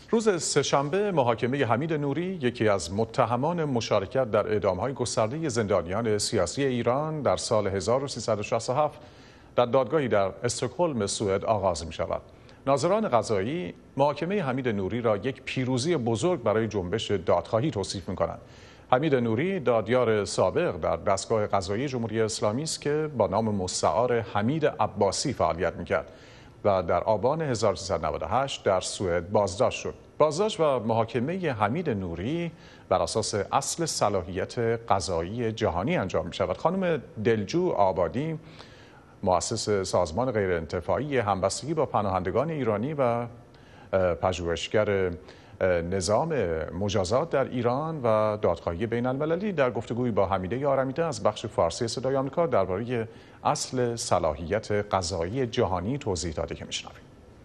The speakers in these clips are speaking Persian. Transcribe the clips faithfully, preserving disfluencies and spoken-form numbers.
روز سه‌شنبه محاکمه حمید نوری، یکی از متهمان مشارکت در اعدام‌های گسترده زندانیان سیاسی ایران در سال هزار و سیصد و شصت و هفت در دادگاهی در استکهلم سوئد آغاز می‌شود. ناظران قضایی محاکمه حمید نوری را یک پیروزی بزرگ برای جنبش دادخواهی توصیف می‌کنند. حمید نوری دادیار سابق در دستگاه قضایی جمهوری اسلامی است که با نام مستعار حمید عباسی فعالیت می‌کرد و در آبان هزار و سیصد و نود و هشت در سوئد بازداشت شد. بازداشت و محاکمه حمید نوری بر اساس اصل صلاحیت قضایی جهانی انجام می شود. خانم دلجو آبادی، مؤسس سازمان غیرانتفاعی همبستگی با پناهندگان ایرانی و پژوهشگر نظام مجازات در ایران و دادخواهی بین المللی، در گفتگوی با حمیده آرمیده از بخش فارسی صدای آمریکا درباره اصل صلاحیت قضایی جهانی توضیح داده که میشنویم.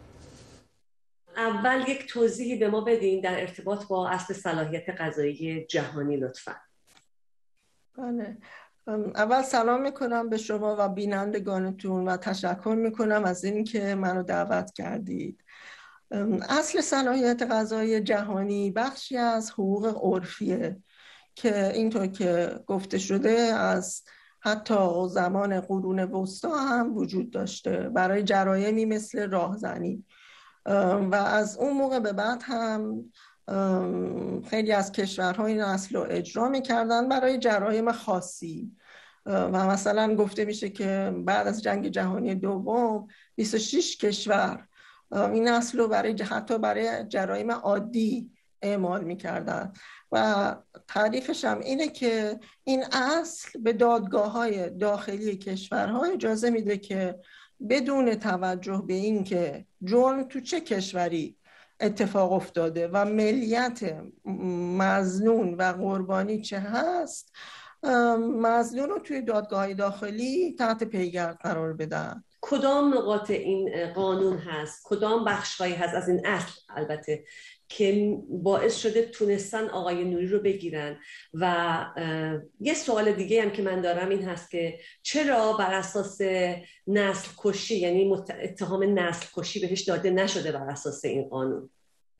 اول یک توضیحی به ما بدین در ارتباط با اصل صلاحیت قضایی جهانی لطفاً. بله. اول سلام میکنم به شما و بینندگانتون و تشکر میکنم از این که منو دعوت کردید. اصل صلاحیت قضایی جهانی بخشی از حقوق عرفیه که اینطور که گفته شده از حتی زمان قرون وسطا هم وجود داشته برای جرایمی مثل راهزنی و از اون موقع به بعد هم خیلی از کشورها این اصل رو اجرا میکردن برای جرایم خاصی و مثلا گفته میشه که بعد از جنگ جهانی دوم بیست و شش کشور این اصل رو برای حتی برای جرایم عادی اعمال میکردن و تعریفش هم اینه که این اصل به دادگاه‌های داخلی کشورها اجازه میده که بدون توجه به این که جرم تو چه کشوری اتفاق افتاده و ملیت مظنون و قربانی چه هست، مظنون رو توی دادگاه‌های داخلی تحت پیگرد قرار بدن. کدام نقاط این قانون هست، کدام بخش‌هایی هست از این اصل البته که باعث شده تونستن آقای نوری رو بگیرن؟ و یه سوال دیگه هم که من دارم این هست که چرا بر اساس نسل کشی، یعنی اتهام نسل کشی بهش داده نشده بر اساس این قانون؟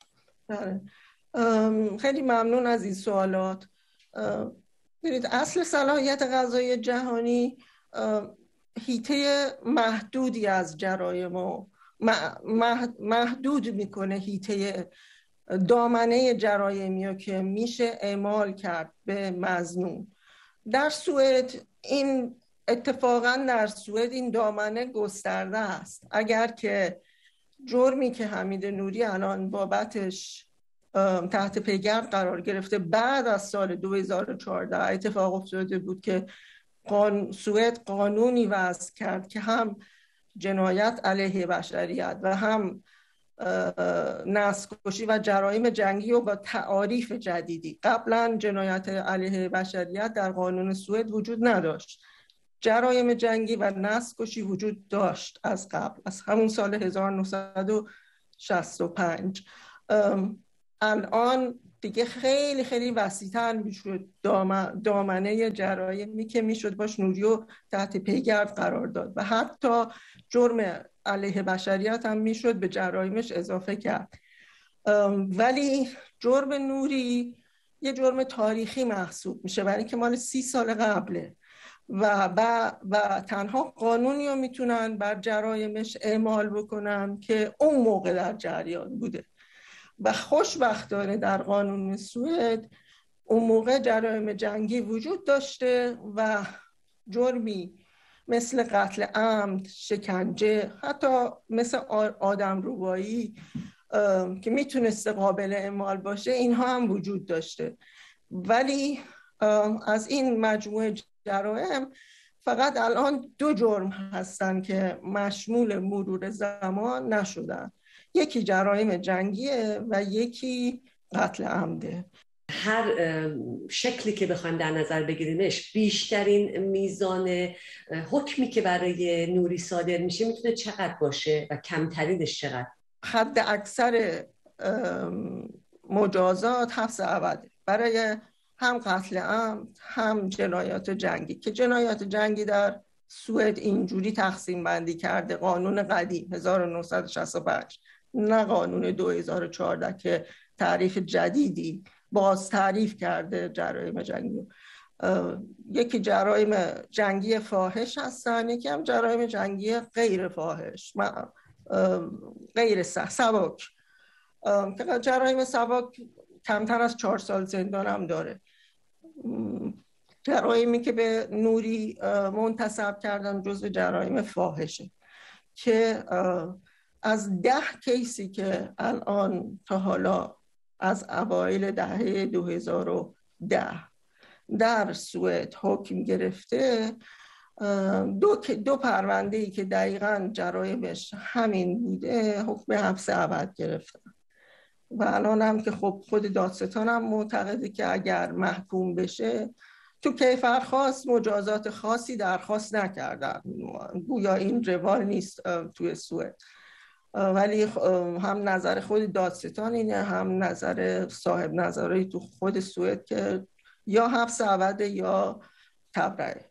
خیلی ممنون از این سوالات. ببینید، اصل صلاحیت قضایی جهانی حیطه محدودی از جرایم رو محدود میکنه، حیطه دامنه جرایمی رو که میشه اعمال کرد به مظنون. در سوئد این اتفاقا در سوئد این دامنه گسترده است. اگر که جرمی که حمید نوری الان بابتش تحت پیگرد قرار گرفته بعد از سال دو هزار و چهارده اتفاق افتاده بود که قان... سوئد قانونی وضع کرد که هم جنایت علیه بشریت و هم نسل کشی و جرایم جنگی و با تعاریف جدیدی. قبلا جنایت علیه بشریت در قانون سوئد وجود نداشت، جرایم جنگی و نسل کشی وجود داشت از قبل، از همون سال هزار و نهصد و شصت و پنج. الان دیگه خیلی خیلی وسیع‌تر میشد دامنه جرایمی که میشد باش نوریو تحت پیگرد قرار داد و حتی جرم علیه بشریت هم میشد به جرایمش اضافه کرد. ولی جرم نوری یه جرم تاریخی محسوب میشه برای اینکه مال سی سال قبله و, و, و تنها قانونی رو میتونن بر جرایمش اعمال بکنن که اون موقع در جریان بوده و خوشبختانه در قانون سوئد اون موقع جرایم جنگی وجود داشته و جرمی مثل قتل عمد، شکنجه، حتی مثل آدم روبایی که میتونسته قابل اعمال باشه، اینها هم وجود داشته. ولی از این مجموعه جرایم فقط الان دو جرم هستن که مشمول مرور زمان نشدن، یکی جرایم جنگیه و یکی قتل عمده. هر شکلی که بخوایم در نظر بگیریمش، بیشترین میزان حکمی که برای نوری صادر میشه میتونه چقدر باشه و کمترینش چقدر؟ حد اکثر مجازات حبس ابد برای هم قتل عمد هم جنایات جنگی، که جنایات جنگی در سوئد اینجوری تقسیم بندی کرده قانون قدیم هزار و نهصد و شصت و پنج. نه قانون دو هزار و چهارده که تعریف جدیدی باز تعریف کرده جرایم جنگی. یکی جرایم جنگی فاحش هستن، یکی هم جرایم جنگی غیر فاحش، غیر سبک. جرایم سبک کمتر از چهار سال زندان هم داره. جرایمی که به نوری منتسب کردن جزو جرایم فاحشه که از ده کیسی که الان تا حالا از اوایل دهه دو هزار و ده در سوئد حکم گرفته، دو دو پرونده‌ای که دقیقاً جرایمش همین بوده حکم حبس ابد گرفتن و الان هم که خب خود دادستان هم معتقده که اگر محکوم بشه تو کیفر خاص مجازات خاصی درخواست نکردن، گویا این روال نیست توی سوئد، ولی هم نظر خود دادستان اینه هم نظر صاحب نظری تو خود سوئد که یا حبس ابد یا تبرئه.